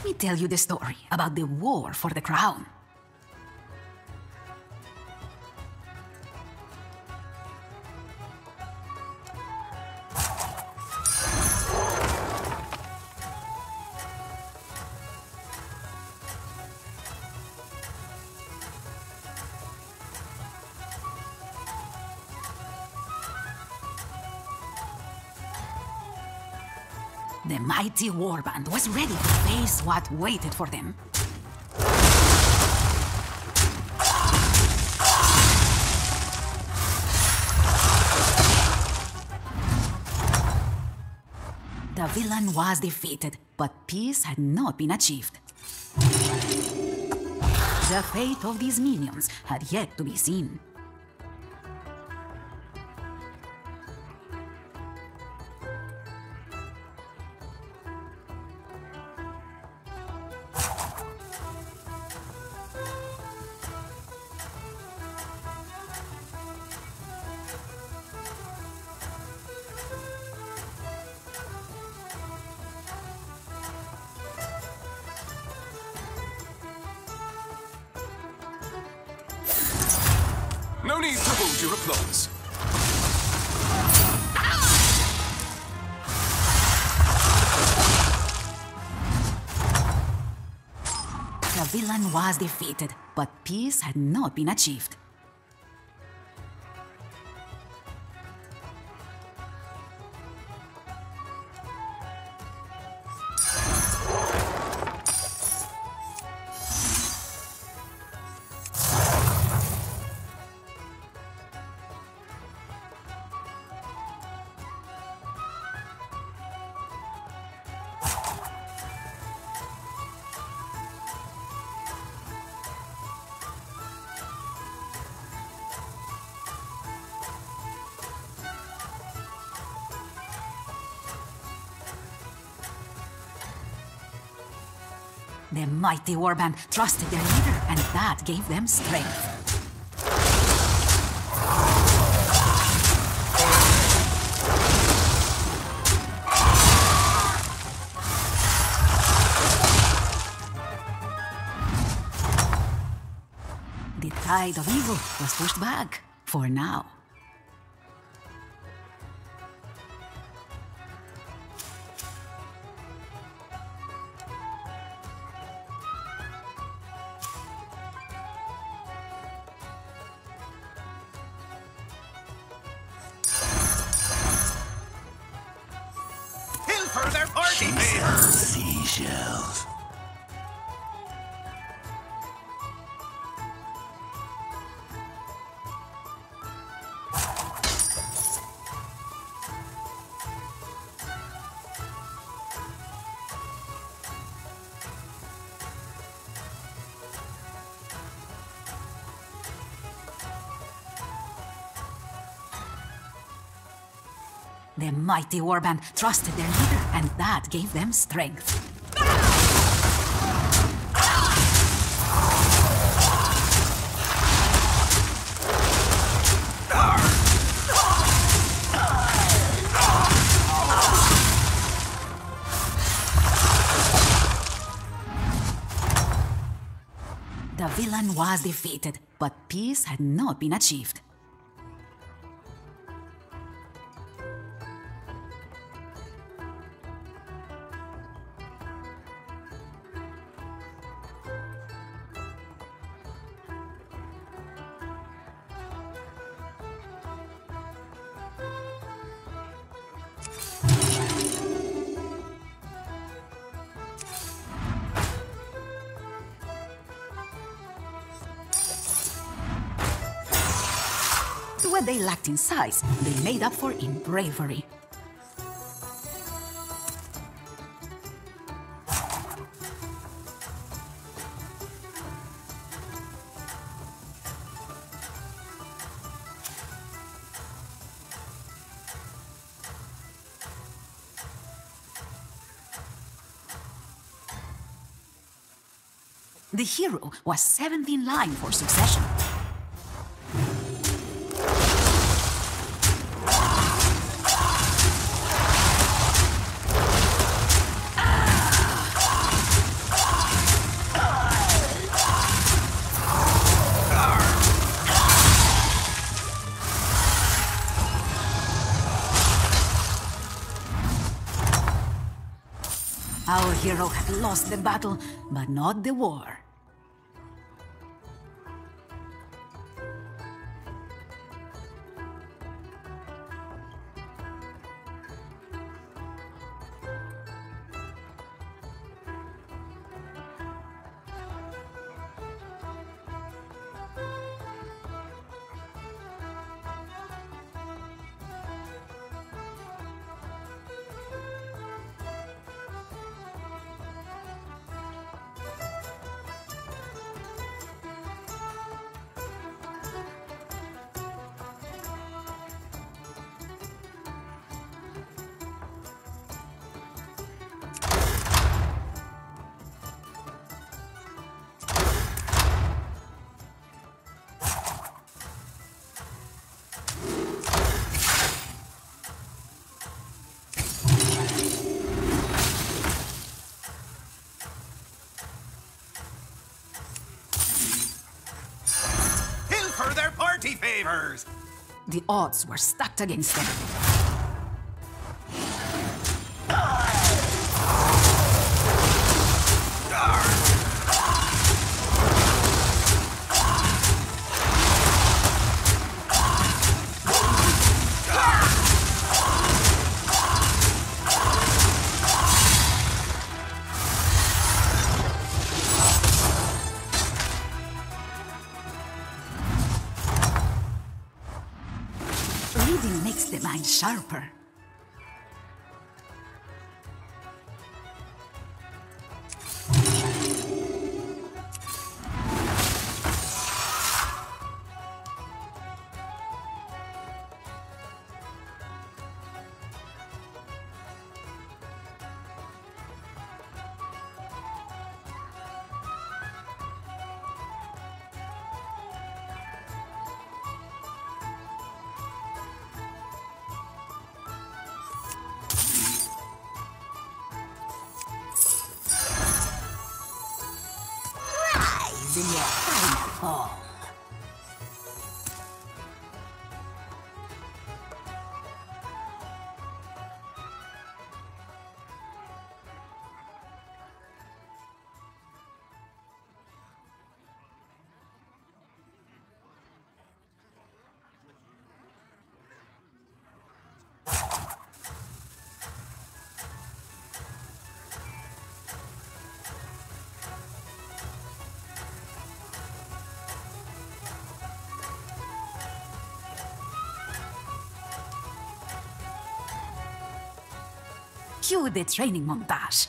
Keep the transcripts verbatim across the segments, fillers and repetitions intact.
me tell you the story about the war for the crown. The mighty warband was ready to face what waited for them. The villain was defeated, but peace had not been achieved. The fate of these minions had yet to be seen. No need to hold your applause. The villain was defeated, but peace had not been achieved. The mighty warband trusted their leader, and that gave them strength. The tide of evil was pushed back, for now. For their party! Seashells. The mighty warband trusted their leader, and that gave them strength. The villain was defeated, but peace had not been achieved. What they lacked in size, they made up for in bravery. The hero was seventh in line for succession. hero had lost the battle, but not the war. Favors. The odds were stacked against them. Reading makes the mind sharper. In your final fall. Cue the training montage.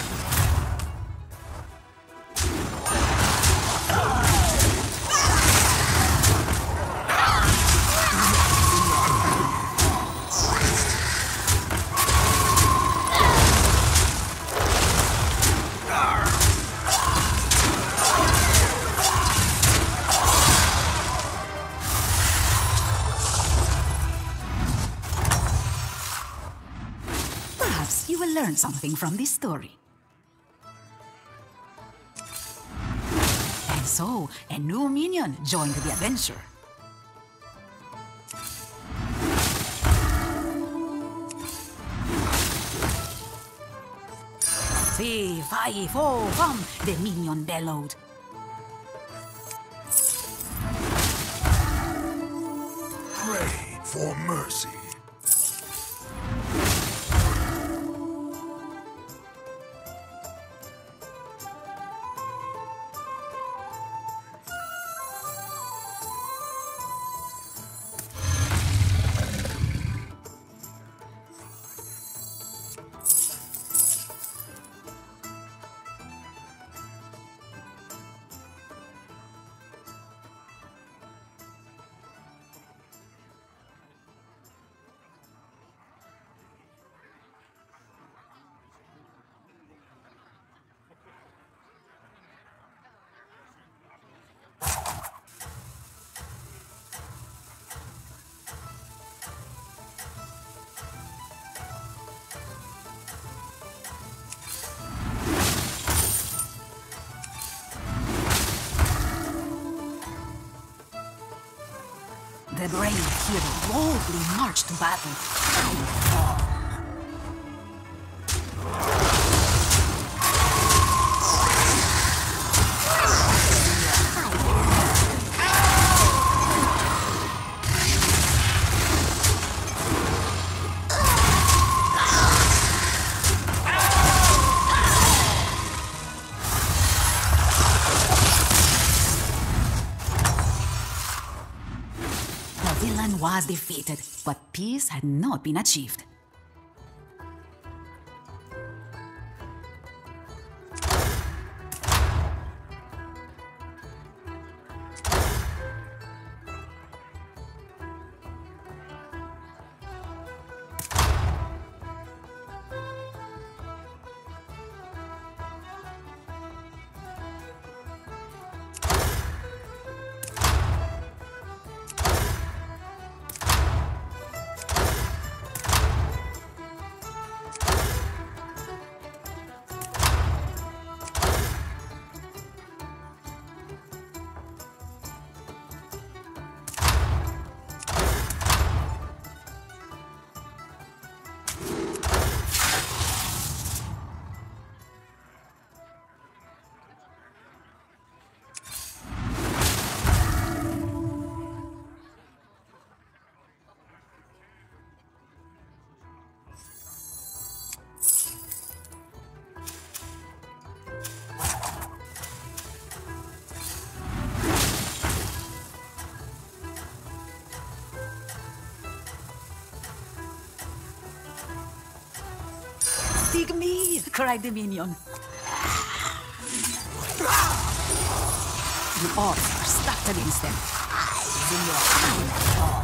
You will learn something from this story. And so, a new minion joined the adventure. Fee, fi, fo, fum, the minion bellowed. Pray for mercy. The brave hero boldly marched to battle. villain was defeated, but peace had not been achieved. Dig me! Cried the minion. The orcs are stacked against them. Eyes in your eyeball.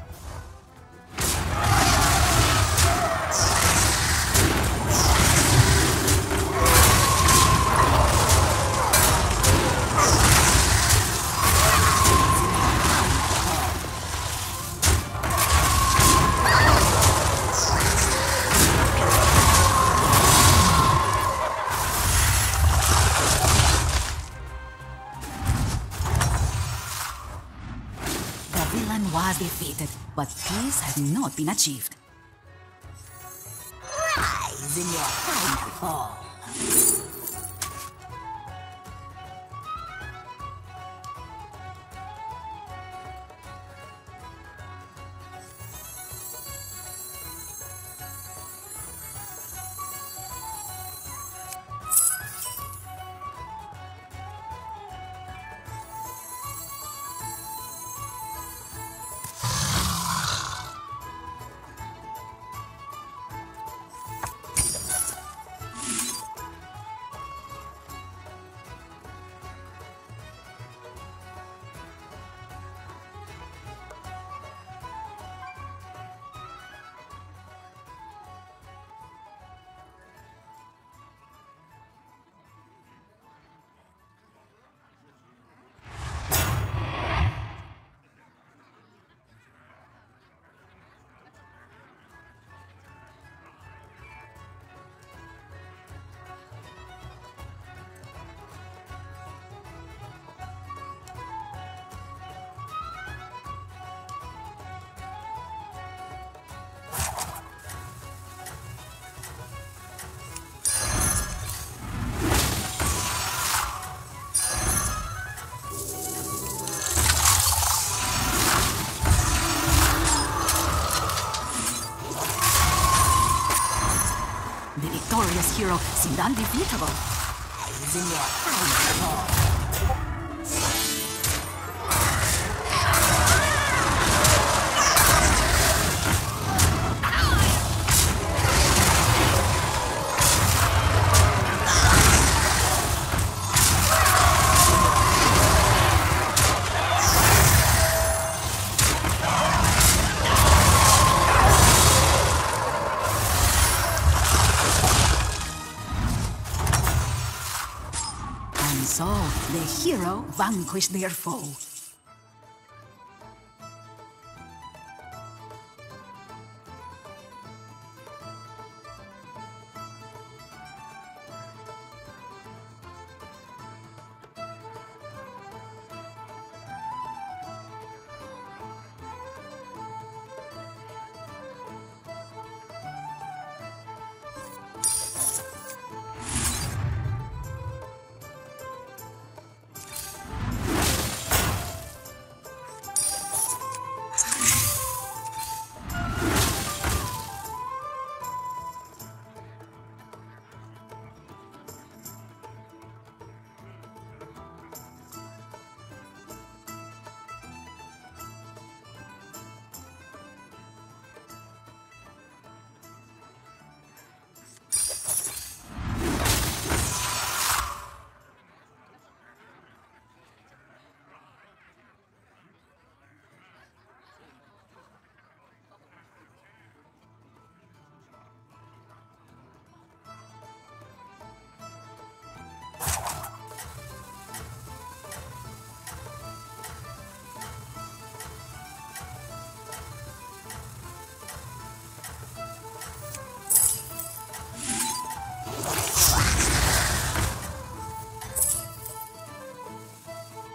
Was defeated, but peace had not been achieved. Rise in your final fall. Victorious hero seemed undefeatable. Eyes in your eyeball. So, the hero vanquished their foe.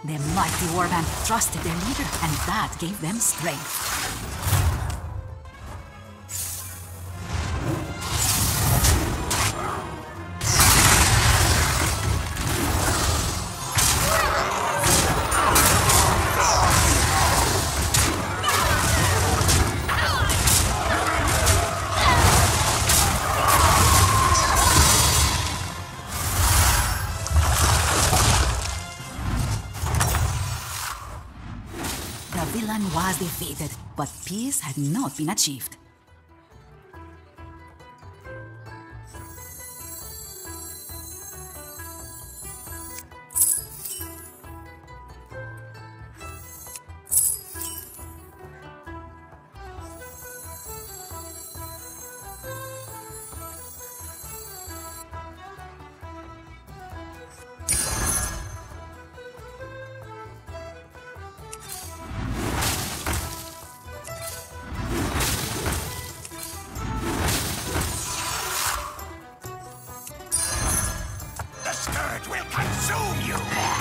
The mighty warband trusted their leader, and that gave them strength. The villain was defeated, but peace had not been achieved. Scourge will consume you!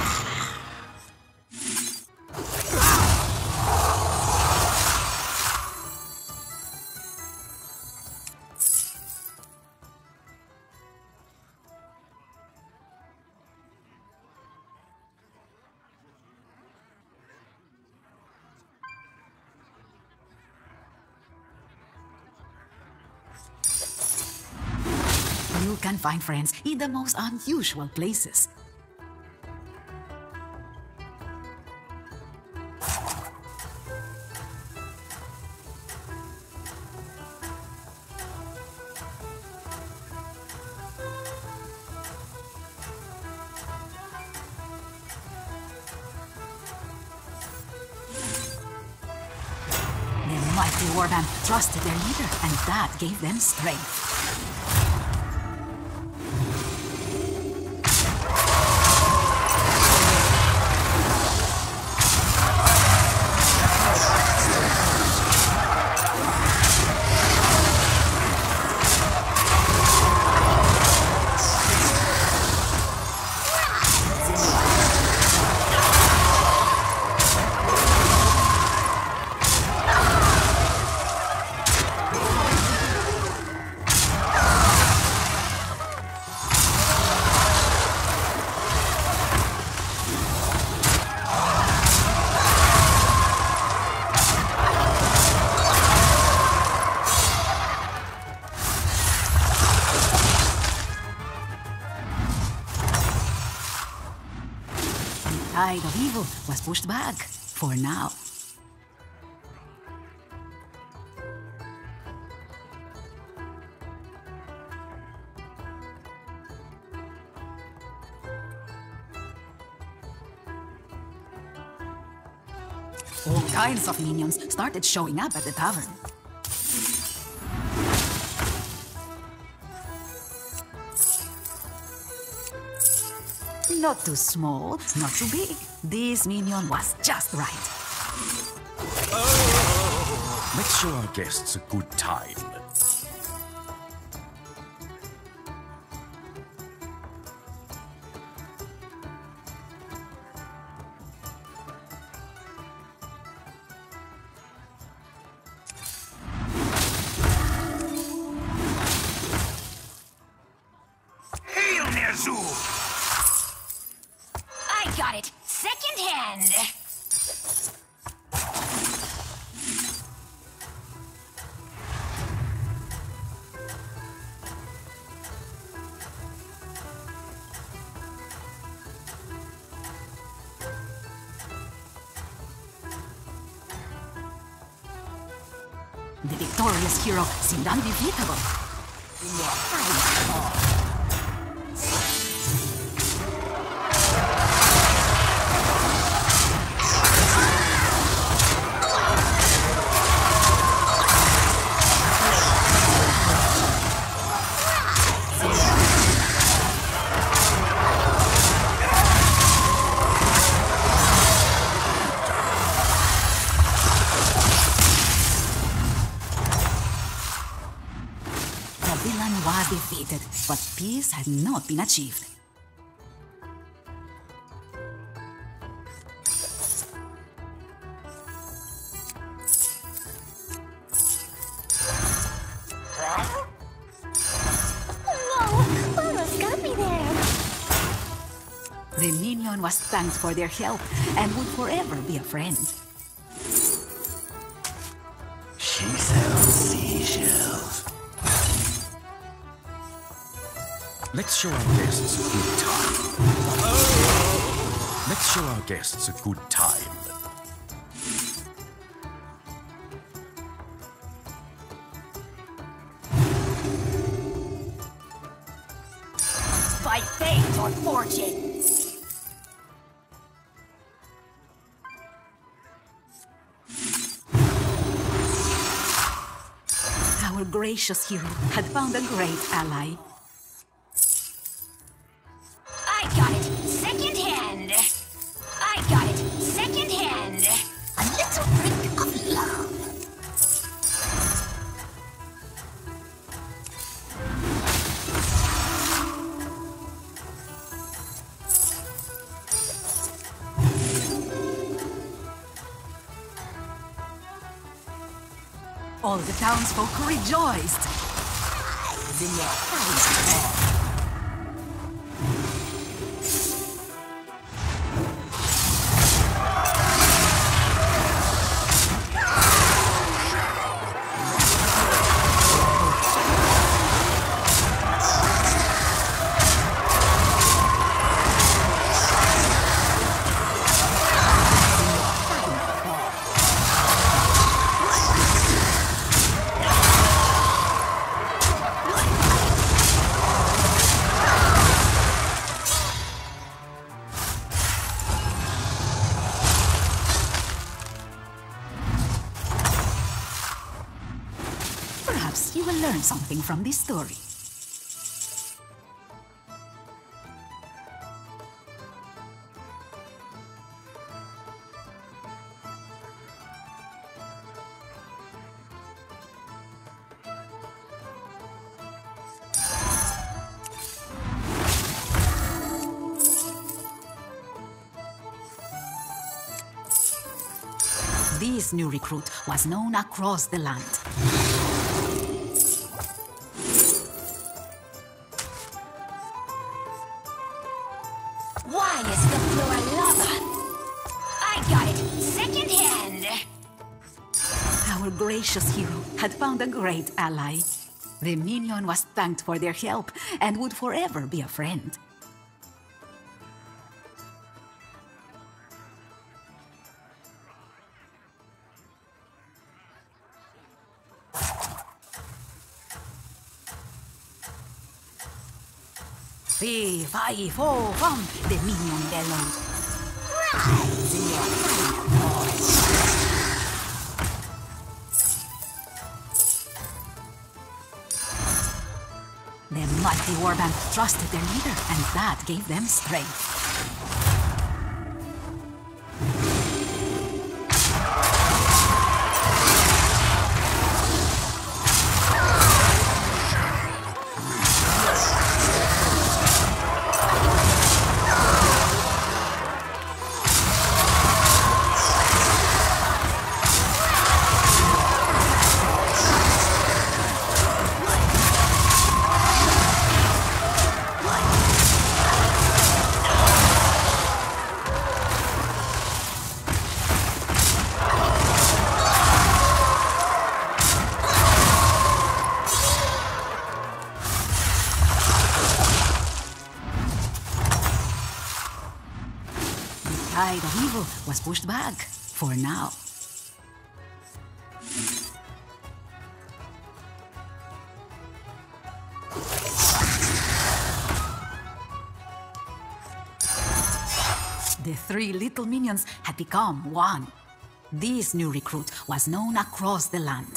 You can find friends in the most unusual places. The mighty warband trusted their leader, and that gave them strength. The tide of evil was pushed back, for now. All kinds of minions started showing up at the tavern. Not too small, not too big. This minion was just right. Oh. Let's show our guests a good time. Hail, Ner'zhul! I got it! Second hand! The victorious hero seemed undefeatable. The villain was defeated, but peace had not been achieved. The minion was thanked for their help and would forever be a friend. She sells seashells. Let's show our guests a good time. Let's show our guests a good time. By fate or fortune. Our gracious hero had found a great ally. I got it second hand. I got it second hand. A little drink of love. All the townsfolk rejoiced. Perhaps you will learn something from this story. This new recruit was known across the land. Why is the floor lava? I got it second hand. Our gracious hero had found a great ally. The minion was thanked for their help and would forever be a friend. Fee, fi, fo, fum, the minion bellowed. Rise in your final voice. The mighty warband trusted their leader, and that gave them strength. The tide of evil was pushed back, for now. The three little minions had become one. This new recruit was known across the land.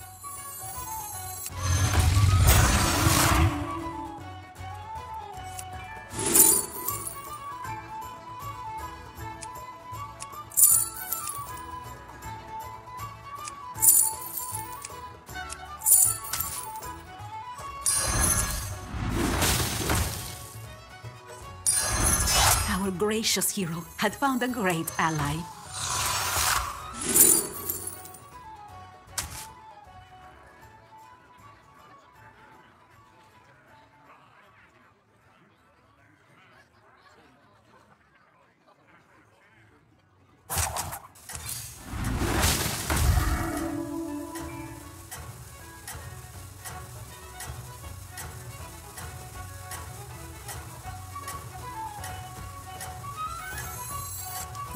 Our gracious hero had found a great ally.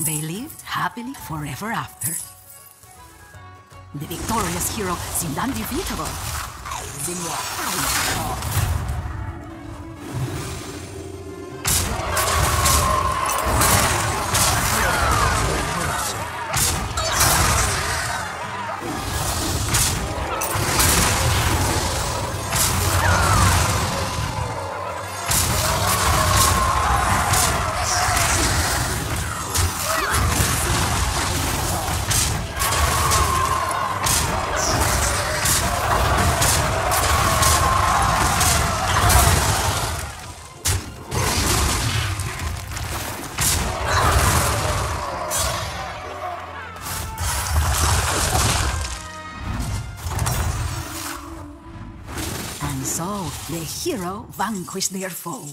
They lived happily forever after. The victorious hero seemed undefeatable. Eyes in your eyes. So, the hero vanquished their foe.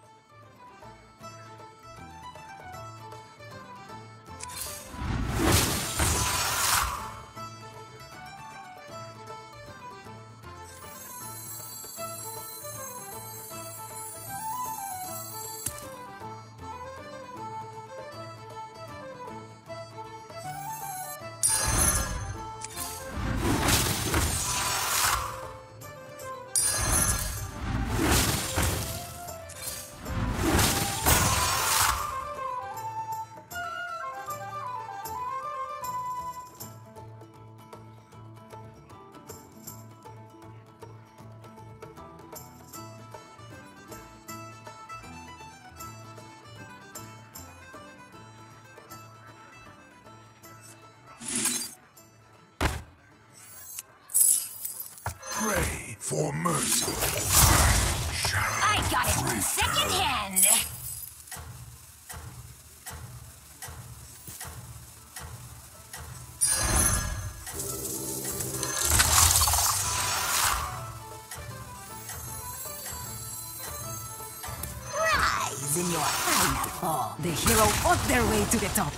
Pray for mercy. I got it second hand. Rise in your final fall. The hero fought their way to the top.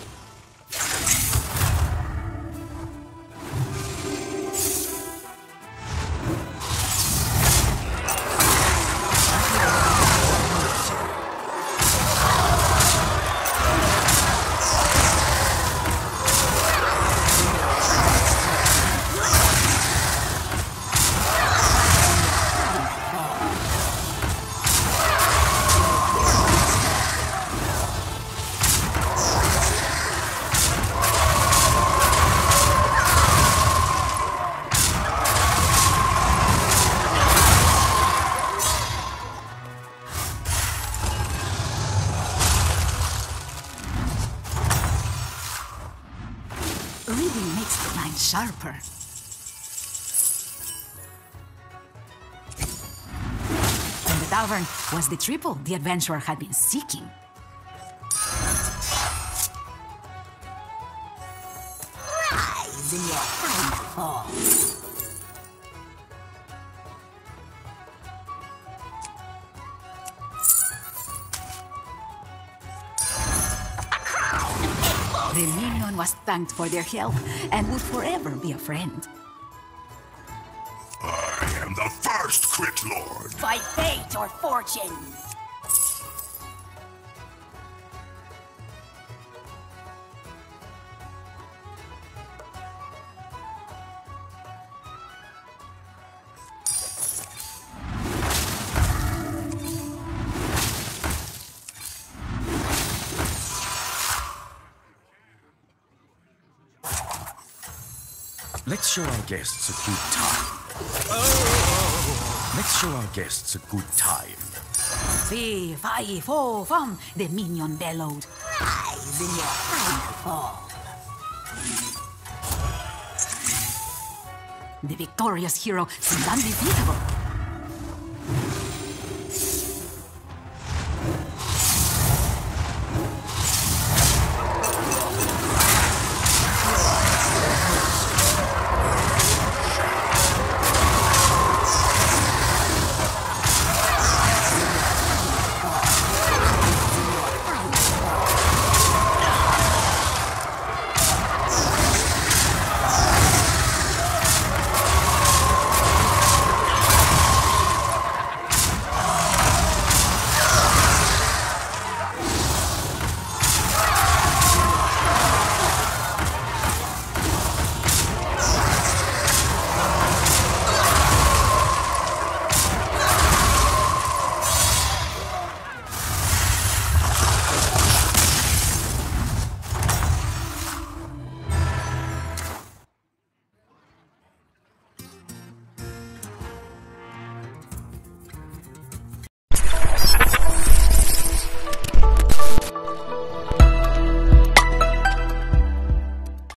Reading makes the mind sharper. And the tavern was the triple the adventurer had been seeking. Rise in your final fall. The minion was thanked for their help and would forever be a friend. I am the first Crit Lord. By fate or fortune. Let's show our guests a good time. Oh! Let's show our guests a good time. Fee, fi, fo, fum, the minion bellowed. Rise in your final fall. The victorious hero seemed undefeatable.